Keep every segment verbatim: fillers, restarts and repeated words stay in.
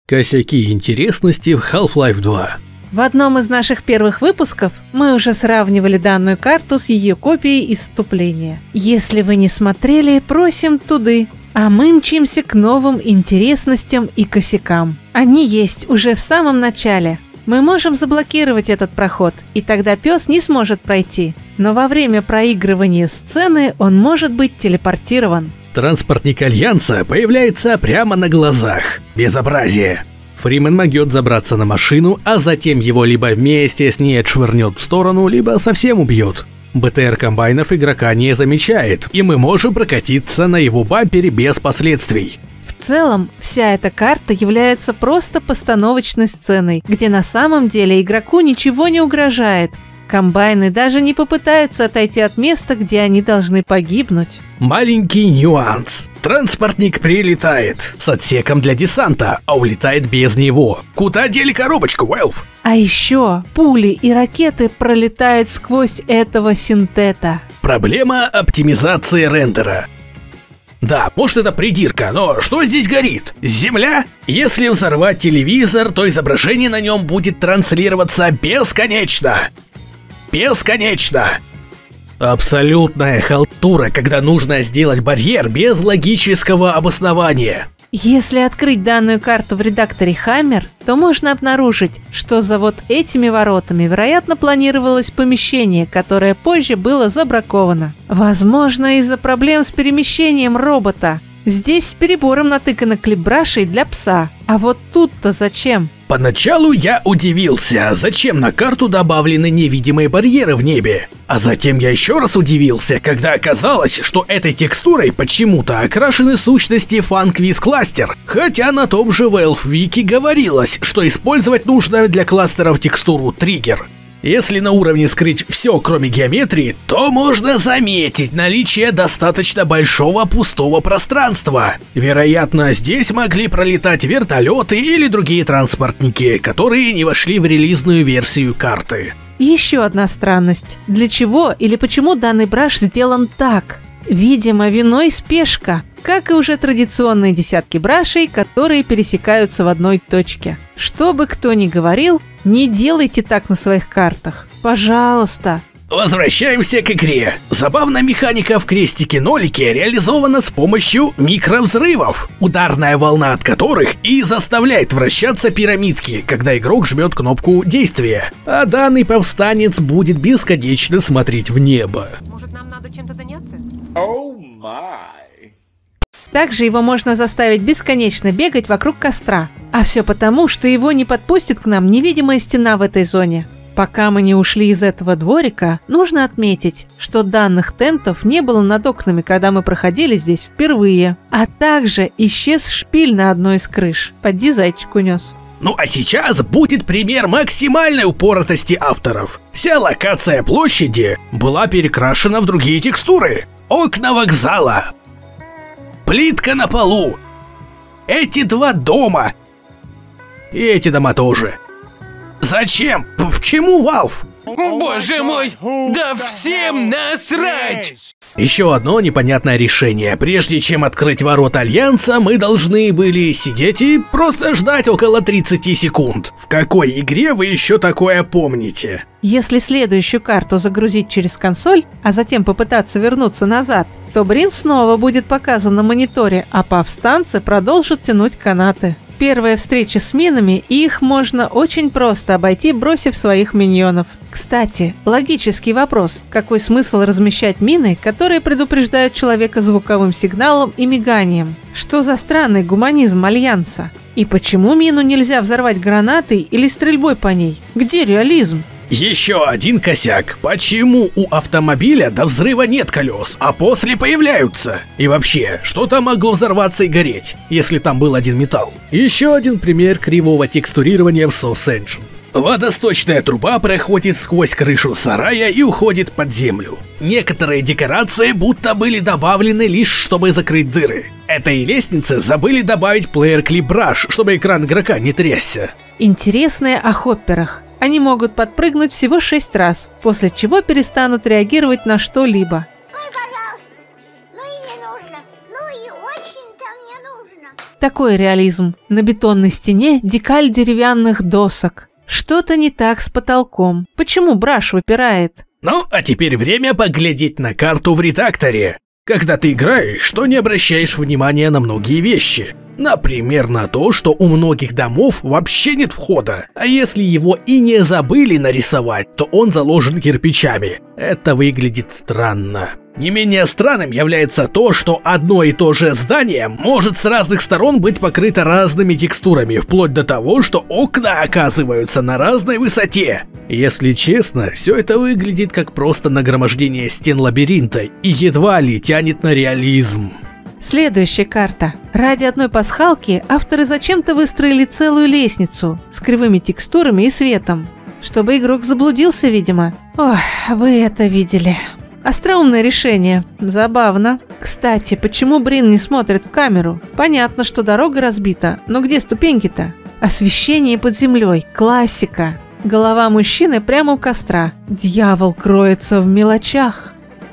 Косяки и интересности в Half-Life два. В одном из наших первых выпусков мы уже сравнивали данную карту с ее копией из вступления. Если вы не смотрели, просим туды. А мы мчимся к новым интересностям и косякам. Они есть уже в самом начале. Мы можем заблокировать этот проход, и тогда пес не сможет пройти. Но во время проигрывания сцены он может быть телепортирован. Транспортник Альянса появляется прямо на глазах. Безобразие. Фримен могет забраться на машину, а затем его либо вместе с ней отшвырнет в сторону, либо совсем убьет. БТР комбайнов игрока не замечает, и мы можем прокатиться на его бампере без последствий. В целом, вся эта карта является просто постановочной сценой, где на самом деле игроку ничего не угрожает. Комбайны даже не попытаются отойти от места, где они должны погибнуть. Маленький нюанс. Транспортник прилетает с отсеком для десанта, а улетает без него. Куда дели коробочку, Valve? А еще пули и ракеты пролетают сквозь этого синтета. Проблема оптимизации рендера. Да, может это придирка, но что здесь горит? Земля? Если взорвать телевизор, то изображение на нем будет транслироваться бесконечно. Бесконечно! Абсолютная халтура, когда нужно сделать барьер без логического обоснования. Если открыть данную карту в редакторе Hammer, то можно обнаружить, что за вот этими воротами, вероятно, планировалось помещение, которое позже было забраковано. Возможно, из-за проблем с перемещением робота. Здесь с перебором натыкано клипбрашей для пса. А вот тут-то зачем? Поначалу я удивился, зачем на карту добавлены невидимые барьеры в небе. А затем я еще раз удивился, когда оказалось, что этой текстурой почему-то окрашены сущности Funquiz Cluster. Хотя на том же Valve Wiki говорилось, что использовать нужно для кластеров текстуру Trigger. Если на уровне скрыть все, кроме геометрии, то можно заметить наличие достаточно большого пустого пространства. Вероятно, здесь могли пролетать вертолеты или другие транспортники, которые не вошли в релизную версию карты. Еще одна странность. Для чего или почему данный браш сделан так? Видимо, виной спешка, как и уже традиционные десятки брашей, которые пересекаются в одной точке. Что бы кто ни говорил, не делайте так на своих картах. Пожалуйста. Возвращаемся к игре. Забавная механика в крестике-нолике реализована с помощью микровзрывов, ударная волна от которых и заставляет вращаться пирамидки, когда игрок жмет кнопку действия. А данный повстанец будет бесконечно смотреть в небо. Может, нам надо чем-то заняться? Oh my. Также его можно заставить бесконечно бегать вокруг костра. А все потому, что его не подпустит к нам невидимая стена в этой зоне. Пока мы не ушли из этого дворика, нужно отметить, что данных тентов не было над окнами, когда мы проходили здесь впервые. А также исчез шпиль на одной из крыш. Поди зайчик унес. Ну а сейчас будет пример максимальной упоротости авторов. Вся локация площади была перекрашена в другие текстуры. Окна вокзала. Плитка на полу. Эти два дома. И эти дома тоже. Зачем? Почему, Valve? Боже мой! Да всем насрать! Еще одно непонятное решение. Прежде чем открыть ворота Альянса, мы должны были сидеть и просто ждать около тридцати секунд. В какой игре вы еще такое помните? Если следующую карту загрузить через консоль, а затем попытаться вернуться назад, то Брин снова будет показан на мониторе, а повстанцы продолжат тянуть канаты. Первая встреча с минами, и их можно очень просто обойти, бросив своих миньонов. Кстати, логический вопрос. Какой смысл размещать мины, которые предупреждают человека звуковым сигналом и миганием? Что за странный гуманизм Альянса? И почему мину нельзя взорвать гранатой или стрельбой по ней? Где реализм? Еще один косяк. Почему у автомобиля до взрыва нет колес, а после появляются? И вообще, что там могло взорваться и гореть, если там был один металл? Еще один пример кривого текстурирования в Source Engine. Водосточная труба проходит сквозь крышу сарая и уходит под землю. Некоторые декорации будто были добавлены лишь чтобы закрыть дыры. Этой лестнице забыли добавить плеер клипбраш, чтобы экран игрока не трясся. Интересное о хопперах. Они могут подпрыгнуть всего шесть раз, после чего перестанут реагировать на что-либо. Ой, пожалуйста, ну и не нужно, ну и очень-то мне нужно. Такой реализм. На бетонной стене декаль деревянных досок. Что-то не так с потолком. Почему браш выпирает? Ну, а теперь время поглядеть на карту в редакторе. Когда ты играешь, то не обращаешь внимания на многие вещи. Например, на то, что у многих домов вообще нет входа. А если его и не забыли нарисовать, то он заложен кирпичами. Это выглядит странно. Не менее странным является то, что одно и то же здание может с разных сторон быть покрыто разными текстурами, вплоть до того, что окна оказываются на разной высоте. Если честно, все это выглядит как просто нагромождение стен лабиринта и едва ли тянет на реализм. Следующая карта. Ради одной пасхалки авторы зачем-то выстроили целую лестницу с кривыми текстурами и светом. Чтобы игрок заблудился, видимо. Ох, вы это видели. Остроумное решение. Забавно. Кстати, почему Брин не смотрит в камеру? Понятно, что дорога разбита, но где ступеньки-то? Освещение под землей. Классика. Голова мужчины прямо у костра. Дьявол кроется в мелочах.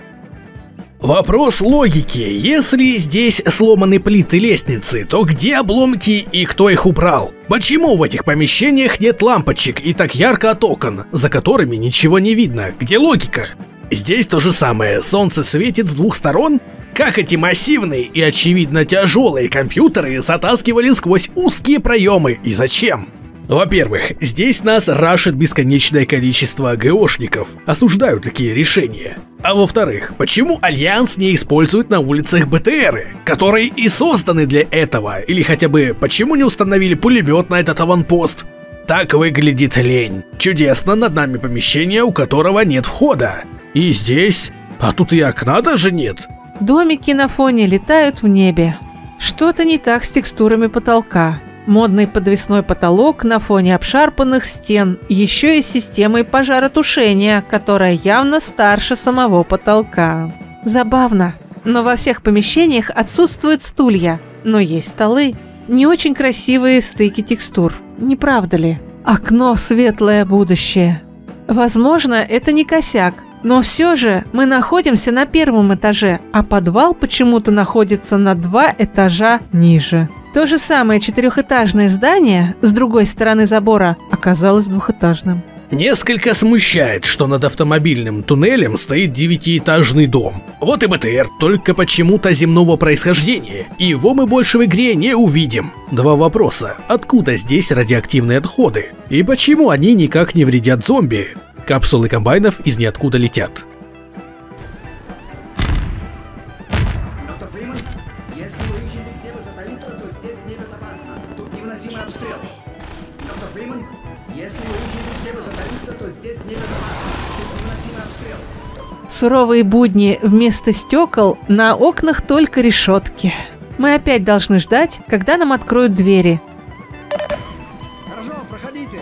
Вопрос логики. Если здесь сломаны плиты лестницы, то где обломки и кто их убрал? Почему в этих помещениях нет лампочек и так ярко от окон, за которыми ничего не видно? Где логика? Здесь то же самое. Солнце светит с двух сторон? Как эти массивные и очевидно тяжелые компьютеры затаскивали сквозь узкие проемы и зачем? Во-первых, здесь нас рашит бесконечное количество ГОшников, осуждают такие решения. А во-вторых, почему Альянс не использует на улицах БТРы, которые и созданы для этого, или хотя бы почему не установили пулемет на этот аванпост? Так выглядит лень. Чудесно, над нами помещение, у которого нет входа. И здесь, а тут и окна даже нет. Домики на фоне летают в небе. Что-то не так с текстурами потолка. Модный подвесной потолок на фоне обшарпанных стен, еще и с системой пожаротушения, которая явно старше самого потолка. Забавно, но во всех помещениях отсутствуют стулья, но есть столы. Не очень красивые стыки текстур, не правда ли? Окно в светлое будущее. Возможно, это не косяк, но все же мы находимся на первом этаже, а подвал почему-то находится на два этажа ниже. То же самое четырехэтажное здание с другой стороны забора оказалось двухэтажным. Несколько смущает, что над автомобильным туннелем стоит девятиэтажный дом. Вот и БТР, только почему-то земного происхождения, и его мы больше в игре не увидим. Два вопроса. Откуда здесь радиоактивные отходы? И почему они никак не вредят зомби? Капсулы комбайнов из ниоткуда летят. Доктор Фриман, если вы ищете, где вы затаиться, то здесь небезопасно. Тут невыносимый обстрел. Доктор Фриман, если вы ищете, где вы затаиться, то здесь небезопасно. Тут невыносимый обстрел. Суровые будни, вместо стекол на окнах только решетки. Мы опять должны ждать, когда нам откроют двери. Хорошо, проходите.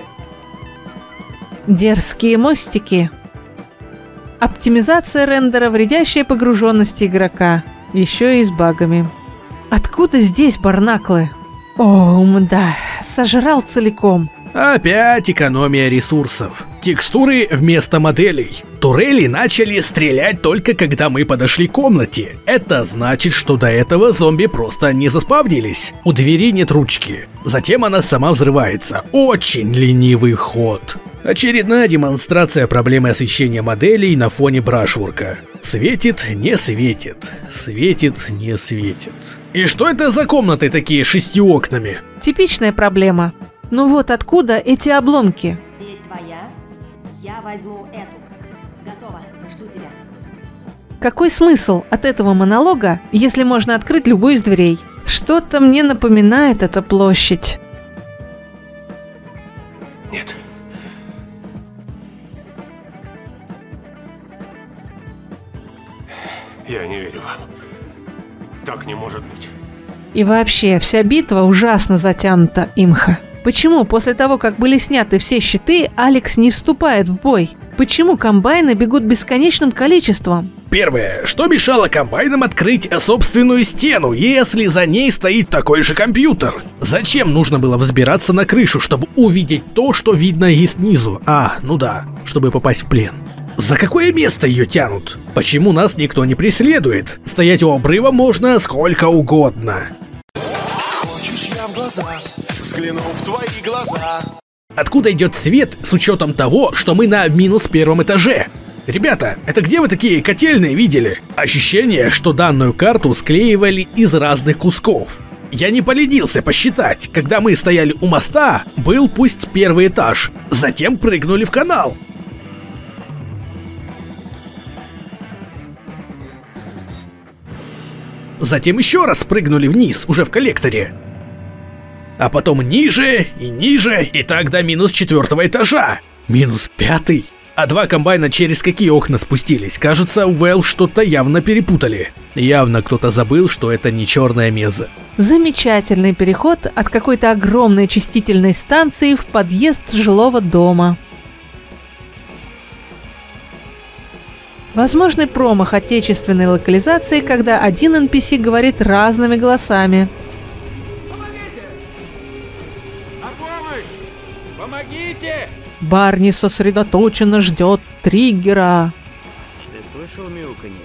Дерзкие мостики. Оптимизация рендера, вредящая погруженности игрока. Еще и с багами. Откуда здесь барнаклы? О, мда, сожрал целиком. Опять экономия ресурсов. Текстуры вместо моделей. Турели начали стрелять только когда мы подошли к комнате. Это значит, что до этого зомби просто не заспавнились. У двери нет ручки. Затем она сама взрывается. Очень ленивый ход. Очередная демонстрация проблемы освещения моделей на фоне брашворка. Светит, не светит. Светит, не светит. И что это за комнаты такие шести окнами? Типичная проблема. Ну вот откуда эти обломки? Есть твоя, я возьму эту. Готово, жду тебя. Какой смысл от этого монолога, если можно открыть любую из дверей? Что-то мне напоминает эта площадь. Нет. Я не верю вам. Так не может быть. И вообще, вся битва ужасно затянута, имха. Почему после того, как были сняты все щиты, Алекс не вступает в бой? Почему комбайны бегут бесконечным количеством? Первое. Что мешало комбайнам открыть собственную стену, если за ней стоит такой же компьютер? Зачем нужно было взбираться на крышу, чтобы увидеть то, что видно и снизу? А, ну да, чтобы попасть в плен. За какое место ее тянут? Почему нас никто не преследует? Стоять у обрыва можно сколько угодно. Хочешь глаза, взгляну в твои глаза. Откуда идет свет с учетом того, что мы на минус первом этаже? Ребята, это где вы такие котельные видели? Ощущение, что данную карту склеивали из разных кусков. Я не поленился посчитать, когда мы стояли у моста, был пусть первый этаж, затем прыгнули в канал. Затем еще раз прыгнули вниз, уже в коллекторе. А потом ниже и ниже, и так до минус четвертого этажа. Минус пятый. А два комбайна через какие окна спустились? Кажется, у Valve что-то явно перепутали. Явно кто-то забыл, что это не черная меза. Замечательный переход от какой-то огромной очистительной станции в подъезд жилого дома. Возможный промах отечественной локализации, когда один эн пи си говорит разными голосами. Помогите! Барни сосредоточенно ждет триггера. Ты слышал мяуканье?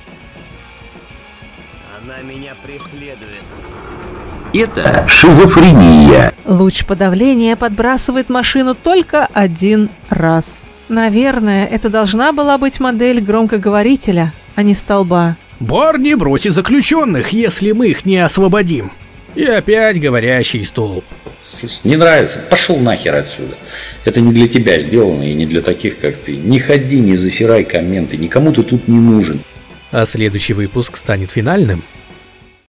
Она меня преследует. Это шизофрения. Луч подавления подбрасывает машину только один раз. Наверное, это должна была быть модель громкоговорителя, а не столба. Барни бросит заключенных, если мы их не освободим. И опять говорящий столб. Слушай, не нравится? Пошел нахер отсюда. Это не для тебя сделано и не для таких, как ты. Не ходи, не засирай комменты, никому ты тут не нужен. А следующий выпуск станет финальным.